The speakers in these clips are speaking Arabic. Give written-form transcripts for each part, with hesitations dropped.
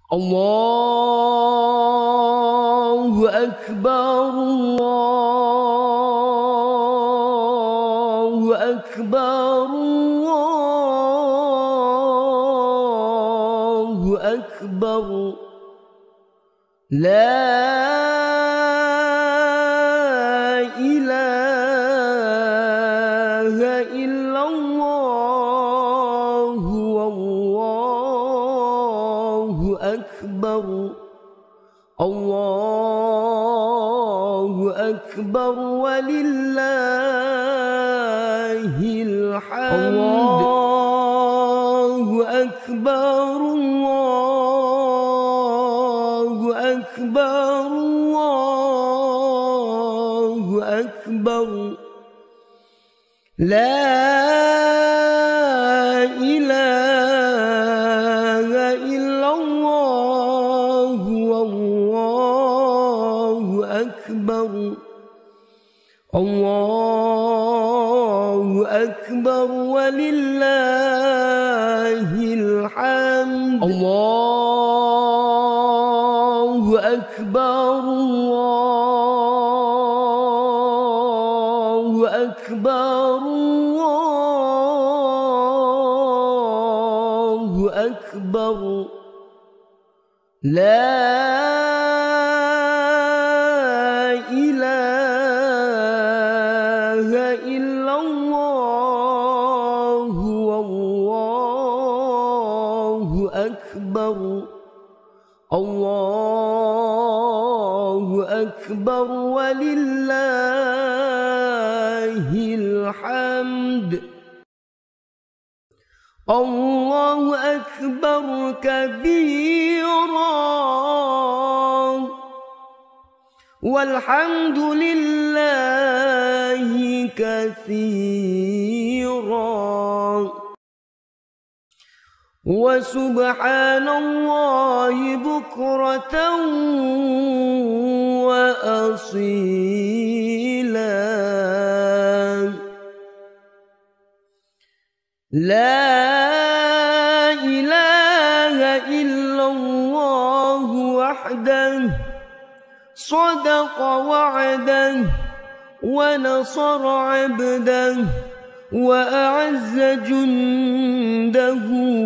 الله أكبر الله أكبر الله أكبر لا إله إلا الله والله أكبر الله أكبر ولله الحمد الله أكبر الله أكبر الله أكبر لا إله إلا الله والله أكبر الله أكبر ولله الحمد الله أكبر الله أكبر الله أكبر لا إله إلا الله والله أكبر الله أكبر ولله الحمد الله أكبر كبيرا والحمد لله كثيرا وسبحان الله بكرة وأصيلا لا إله إلا الله وحده صدق وعده ونصر عبده وأعز جنده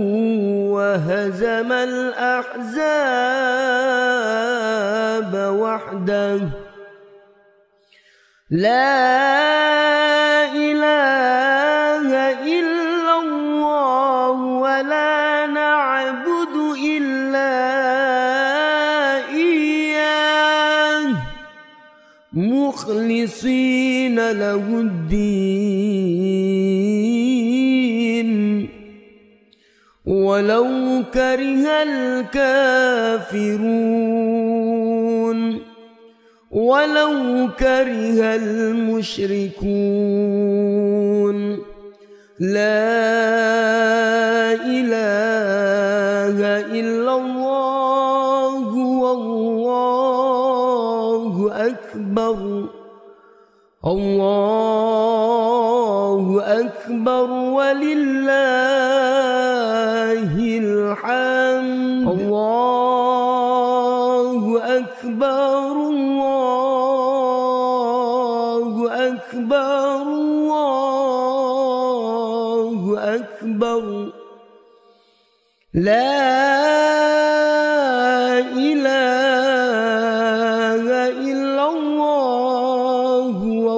وهزم الأحزاب وحده لا إله إلا الله ولا نعبد إلا إياه مخلصين له الدين ولو كره الكافرون ولو كره المشركون لا إله إلا الله والله أكبر الله أكبر ولله الحمد الله أكبر الله أكبر الله أكبر لا إله إلا الله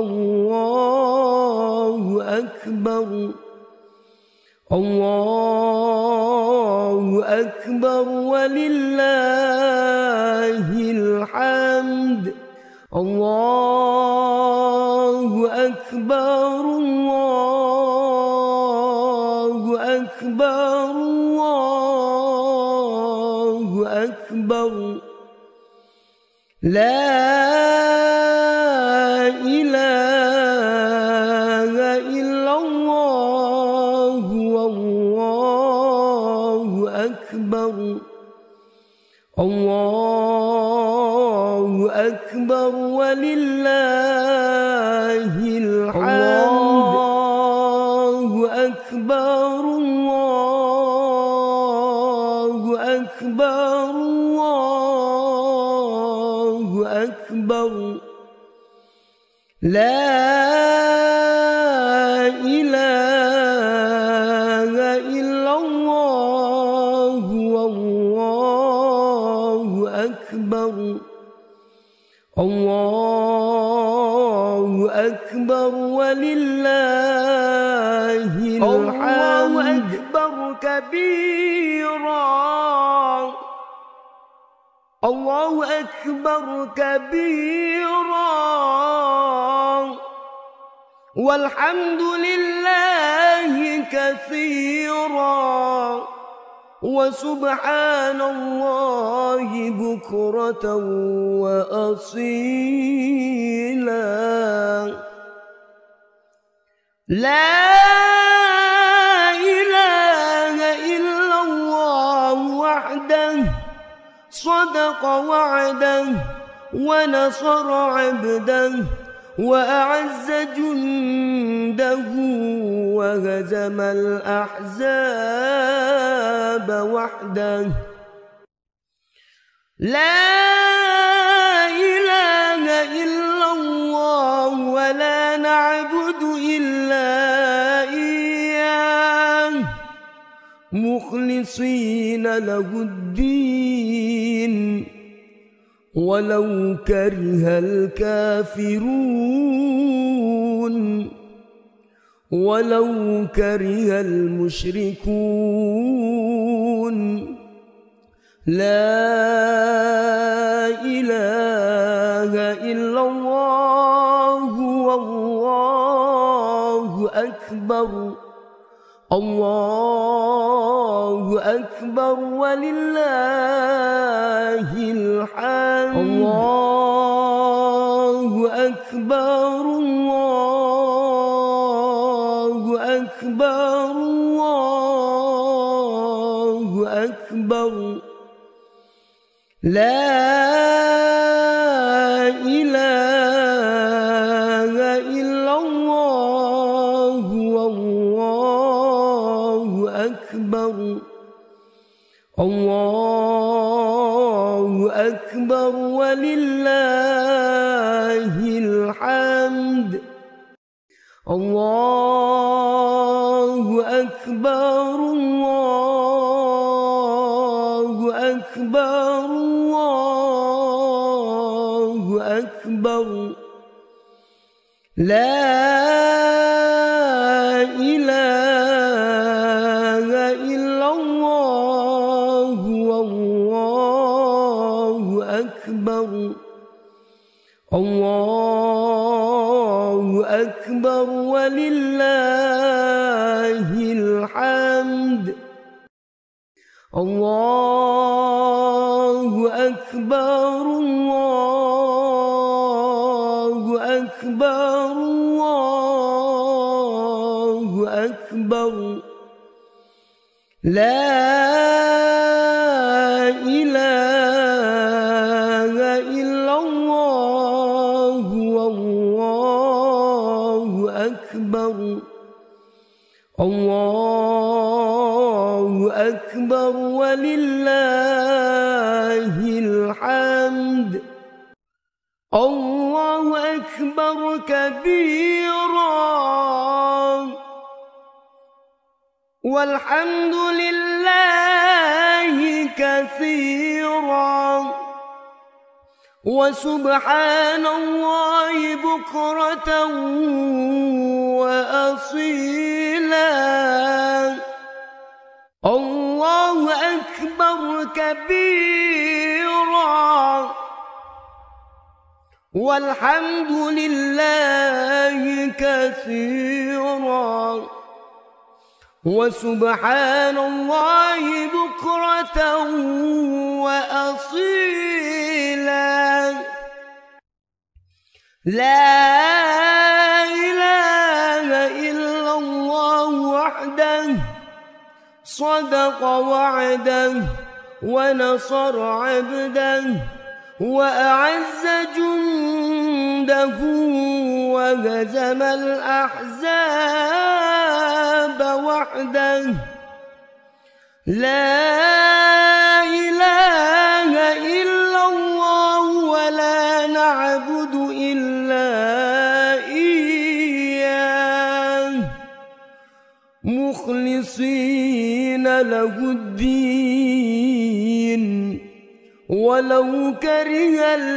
والله أكبر الله أكبر ولله الحمد الله أكبر الله أكبر الله أكبر لا إله إلا الله والله أكبر الله أكبر ولله الحمد الله أكبر الله أكبر أكبر الله أكبر لا إله إلا الله والله أكبر الله أكبر ولله الحمد الله أكبر كبيرا الله أكبر كبيرا والحمد لله كثيرا وسبحان الله بكرة وأصيلا لا إله إلا الله وحده صدق وعده ونصر عبده وأعز جنده وهزم الأحزاب وحده لا إله إلا الله ولا نعبد إلا إياه مخلصين له الدين ولو كره الكافرون ولو كره المشركون لا إله إلا الله والله أكبر الله أكبر ولله الحمد الله أكبر الله أكبر الله أكبر لا إله إلا الله والله أكبر الله أكبر ولله الحمد الله أكبر الله أكبر الله أكبر لا إله إلا الله والله أكبر الله أكبر ولله الحمد الله أكبر الله أكبر الله أكبر لا إله إلا الله والله أكبر الله أكبر ولله الحمد الله أكبر كبيرا والحمد لله كثيرا وسبحان الله بكرة وأصيلا الله أكبر كبيرا والحمد لله كثيرا وسبحان الله بكرة وأصيلا لا إله إلا الله وحده صدق وعده ونصر عبده وأعز جنده وهزم الأحزاب وحده لا إله له الدين ولو كره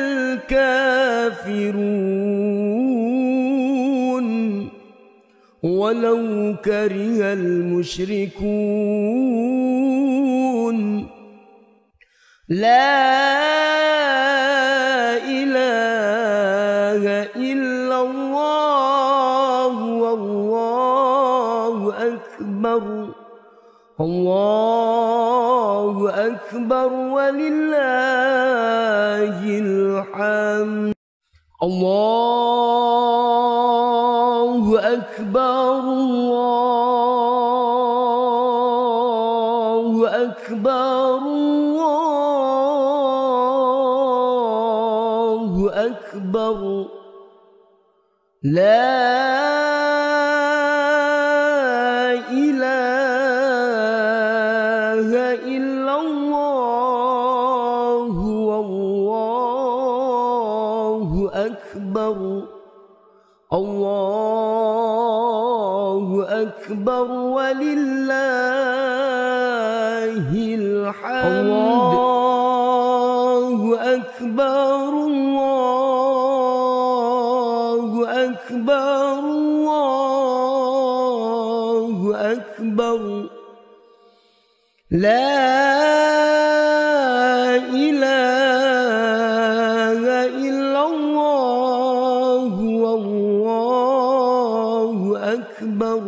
الكافرون ولو كره المشركون لا إله إلا الله والله أكبر الله أكبر ولله الحمد الله أكبر الله أكبر الله أكبر لا إله إلا الله والله أكبر الله أكبر ولله الحمد الله أكبر الله أكبر الله أكبر لا إله إلا الله والله أكبر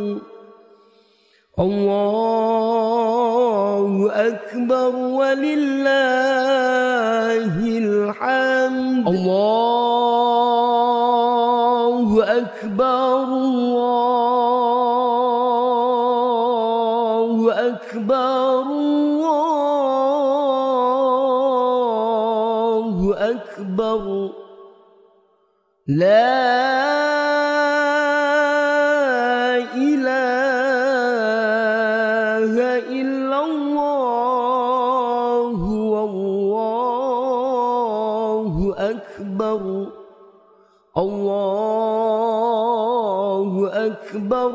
الله أكبر ولله الحمد الله أكبر الله أكبر الله أكبر لا إله إلا الله والله أكبر الله أكبر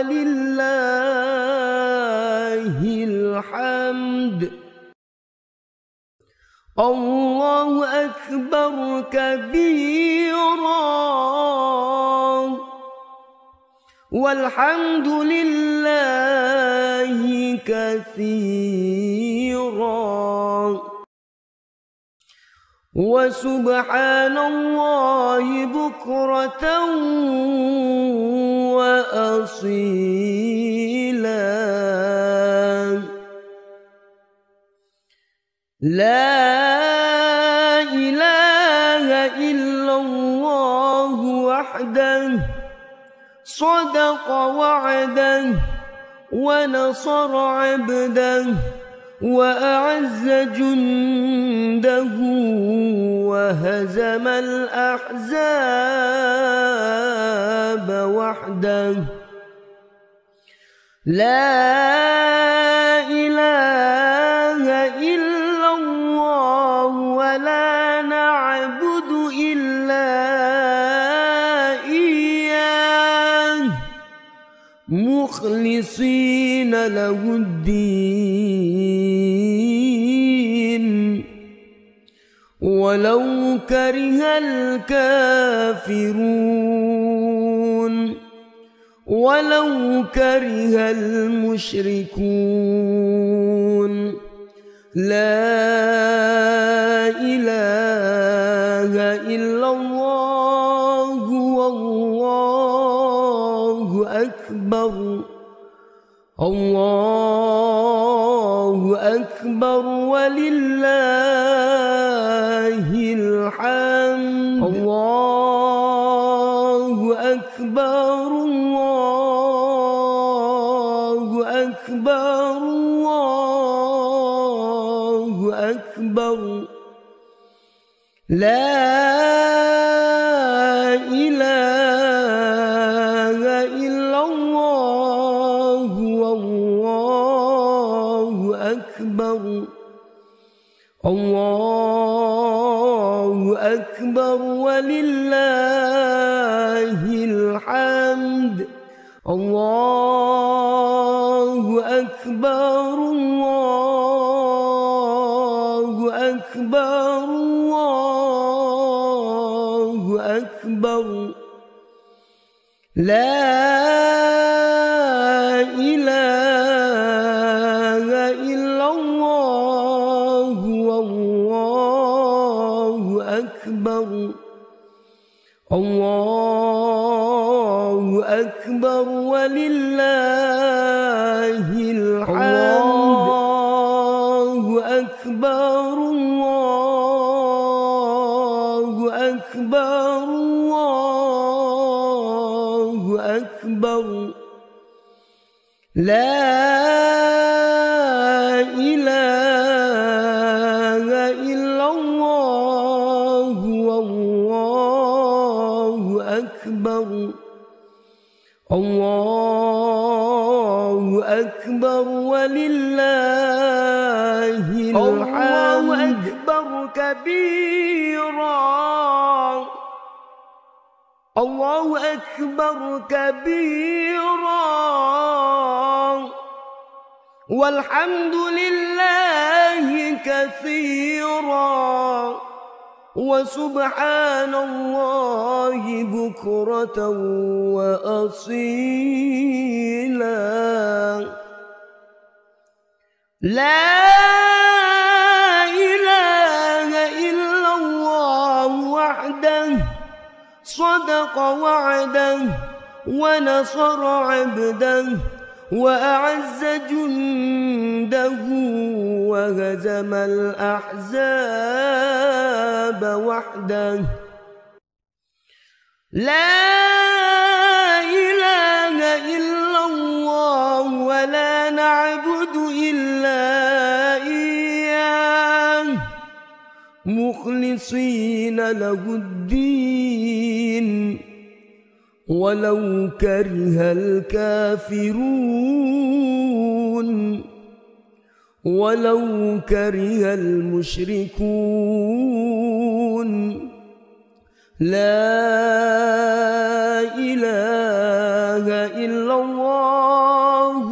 ولله الحمد الله أكبر كبيرا والحمد لله كثيرا وسبحان الله بكرة وأصيلا لا إله إلا الله وحده صدق وعده ونصر عبده وأعز جنده وهزم الأحزاب وحده لا إله إلا الله ولا نعبد إلا إياه مخلصين له الدين ولو كره الكافرون ولو كره المشركون لا إله إلا الله والله أكبر الله أكبر ولله الحمد الله أكبر الله أكبر الله أكبر لا إله إلا الله والله أكبر الله أكبر ولله الحمد الله أكبر أكبر الله أكبر لا إله إلا الله والله أكبر الله أكبر ولله الحمد الله أكبر الله أكبر الله أكبر لا إله إلا الله والله أكبر الله أكبر ولله الحمد الله أكبر كبيرا الله أكبر كبيرا والحمد لله كثيرا وسبحان الله بكرة وأصيلا لا إله إلا الله وحده صدق وعده ونصر عبده وأعز جنده وهزم الأحزاب وحده لا إله إلا الله ولا نعبد إلا إياه مخلصين له الدين ولو كره الكافرون ولو كره المشركون لا إله إلا الله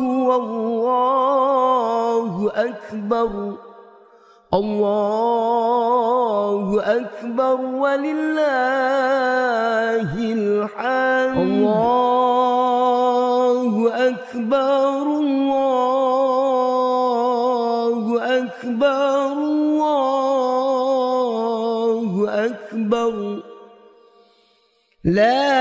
والله أكبر الله أكبر ولله الحمد الله أكبر الله أكبر الله أكبر لا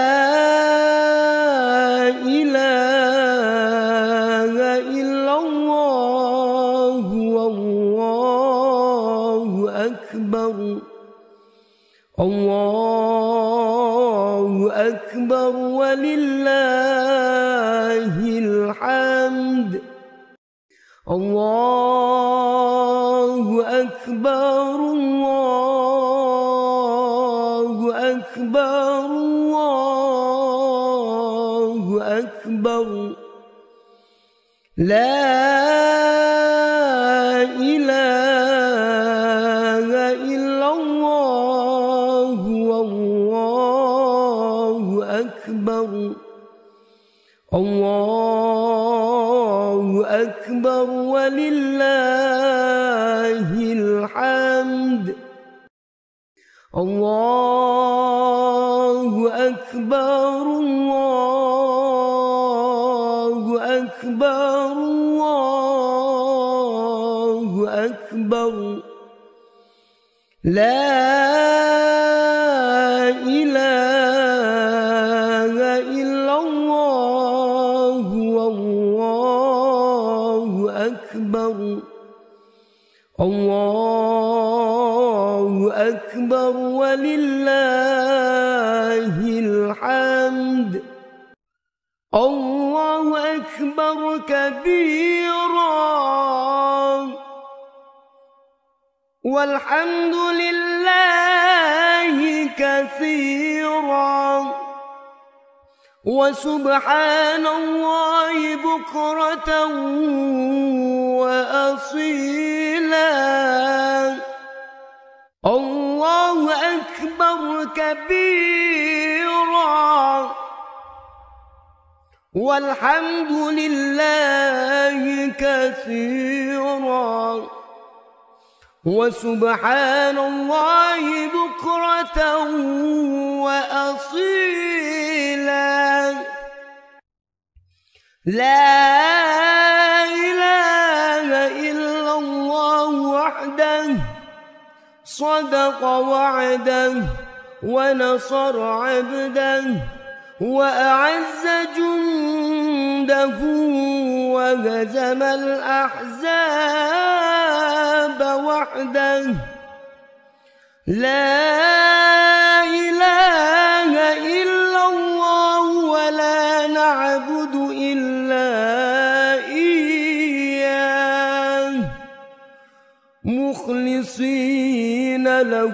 إله إلا الله والله أكبر الله أكبر ولله الحمد الله أكبر الله أكبر الله أكبر لا إله إلا الله والله أكبر الله أكبر ولله الحمد الله أكبر الله أكبر الله أكبر لا إله إلا الله والله أكبر الله أكبر ولله الحمد الله أكبر كبيرا والحمد لله كثيرا وسبحان الله بكرة وأصيلا الله أكبر كبيرا والحمد لله كثيرا وسبحان الله بكرة وأصيلا. لا إله إلا الله وحده صدق وعده ونصر عبده وأعز جنده وهزم الأحزاب وحده. لا إله إلا الله ولا نعبد إلا إياه مخلصين له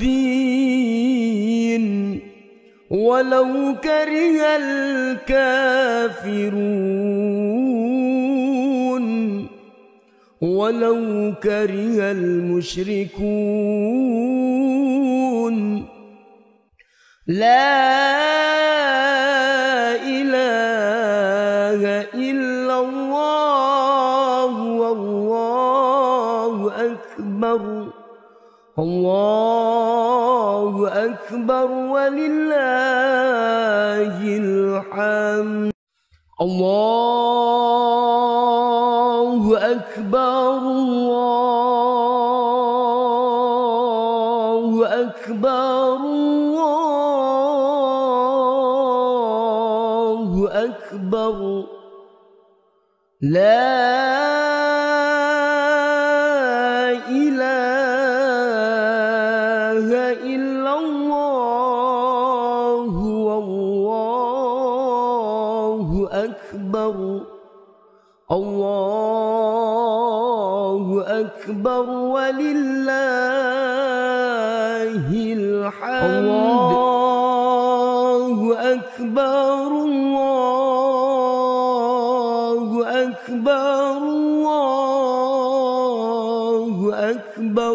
الدين ولو كره الكافرون ولو كره المشركون. لا إله إلا الله والله أكبر. الله أكبر ولله الحمد. الله أكبر الله أكبر الله أكبر. لا إله إلا الله والله أكبر. الله أكبر ولله الحمد. الله أكبر الله أكبر الله أكبر.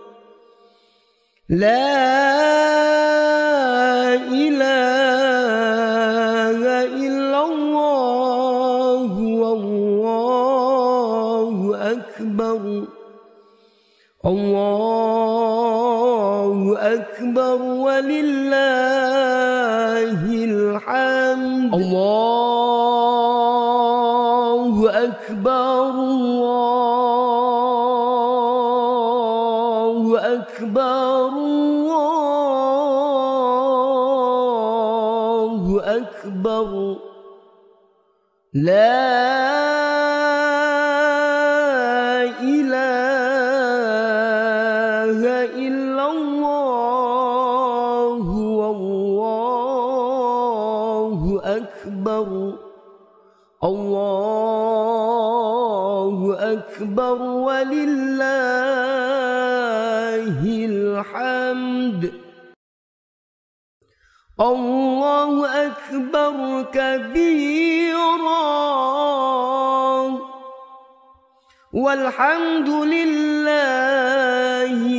لا إله إلا الله والله أكبر. الله أكبر ولله الحمد. الله أكبر الله أكبر الله أكبر. لا إله إلا الله والله أكبر. الله أكبر ولله الحمد. الله أكبر كبيرا والحمد لله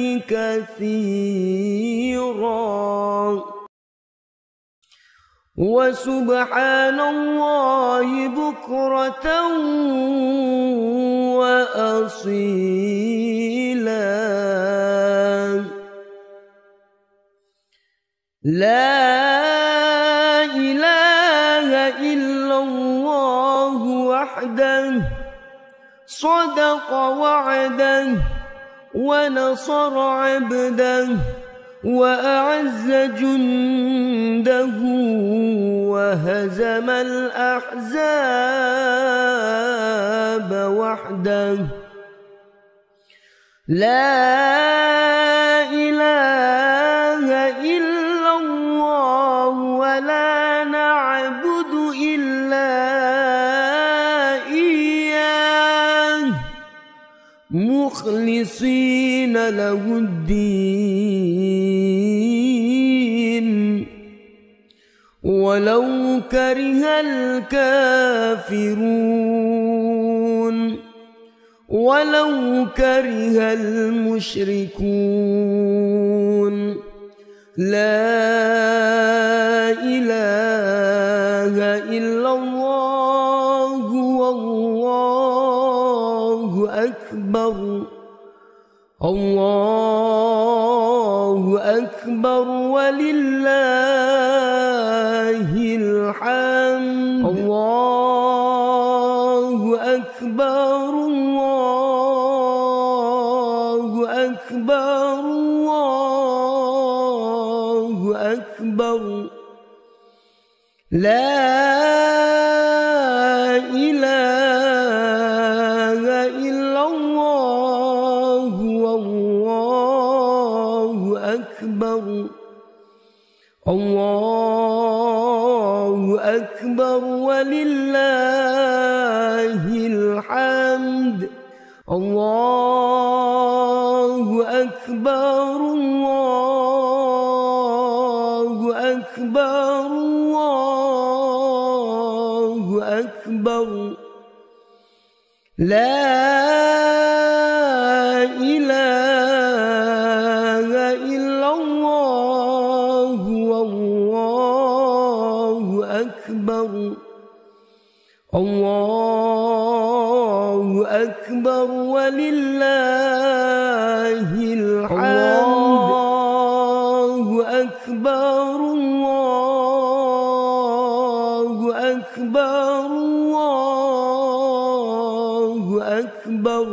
كثيرا وسبحان الله بكرة وأصيلا. لا إله إلا الله وحده صدق وعده ونصر عبده وأعز جنده وهزم الأحزاب وحده. لا إله إلا الله ولا نعبد إلا إياه مخلصين له الدين ولو كره الكافرون ولو كره المشركون. لا إله إلا الله والله أكبر. الله الله أكبر ولله الحمد الله أكبر الله أكبر الله أكبر لا إله إلا الله والله أكبر الله أكبر ولله الحمد الله أكبر الله أكبر الله أكبر لا إله إلا الله والله أكبر الله أكبر ولله الحمد الله أكبر الله أكبر الله أكبر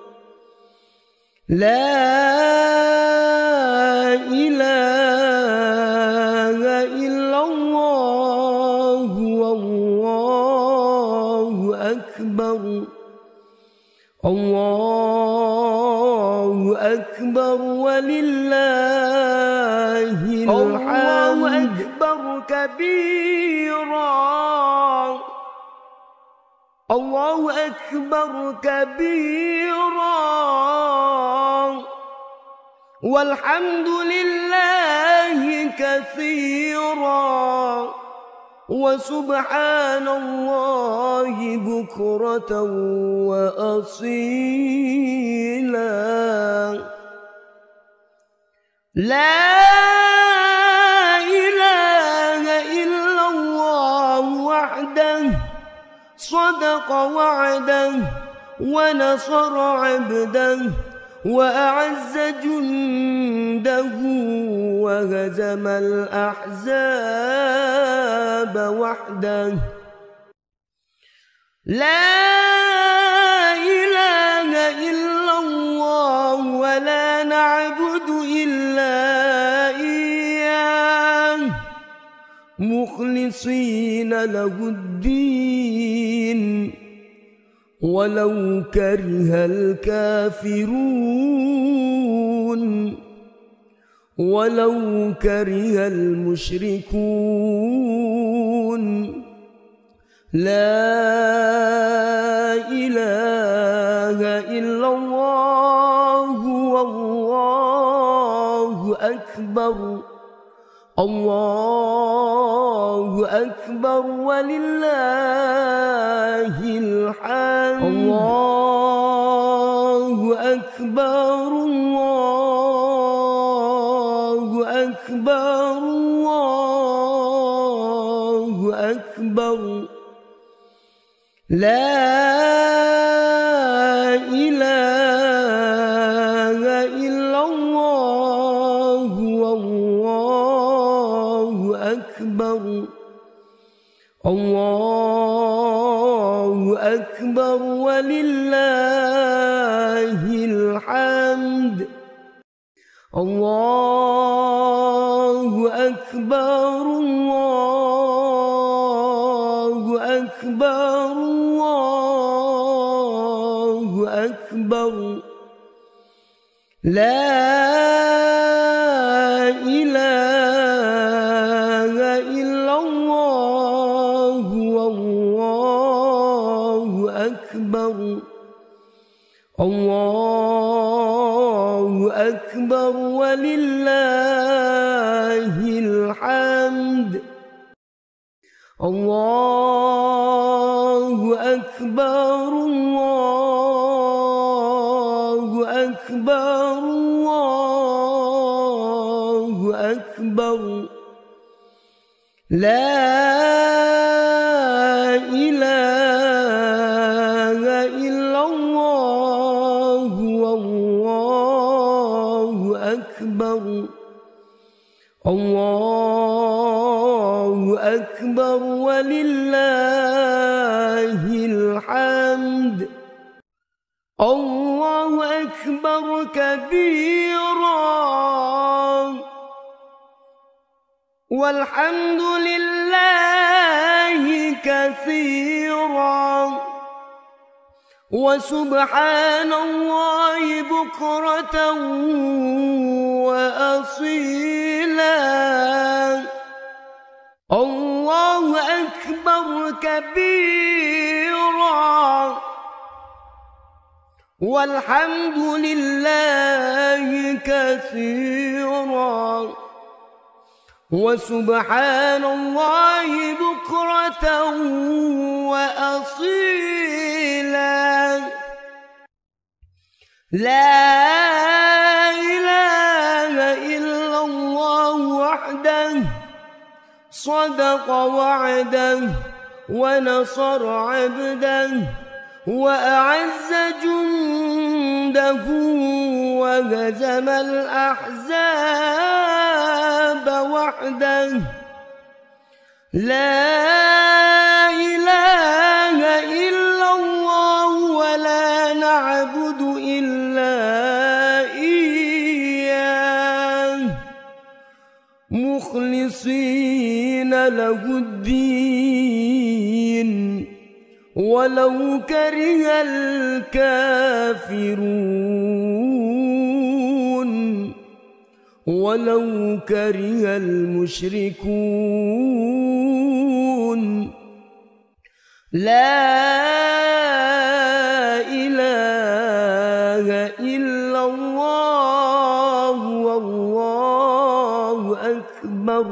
لا إله إلا الله والله أكبر الله أكبر ولله الحمد الله أكبر كبيرا الله أكبر كبيرا والحمد لله كثيرا وسبحان الله بكرة وأصيلا لا إله إلا الله وحده صدق وعده ونصر عبده وأعز جنده وهزم الأحزاب وحده لا إله إلا الله ولا نعبد إلا إياه مخلصين له الدين ولو كره الكافرون ولو كره المشركون لا إله إلا الله والله أكبر الله أكبر ولله الحمد الله أكبر الله أكبر الله أكبر لا إله إلا الله والله أكبر الله أكبر ولله الحمد الله أكبر الله أكبر الله أكبر لا إله إلا الله والله أكبر الله أكبر ولله الحمد الله أكبر الله أكبر الله أكبر لا إله إلا الله والله أكبر الله أكبر ولله الحمد الله أكبر كبيرا والحمد لله كثيرا وسبحان الله بكرة وأصيلا الله أكبر كبيرا والحمد لله كثيرا وسبحان الله بكرة وأصيلا لا إله إلا الله وحده صدق وعده ونصر عبده وأعز جنده وهزم الأحزاب وحده لا إله إلا الله ولا نعبد إلا إياه مخلصين له الدين ولو كره الكافرون ولو كره المشركون لا إله إلا الله والله أكبر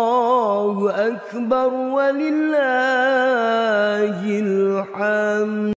الله أكبر ولله الحمد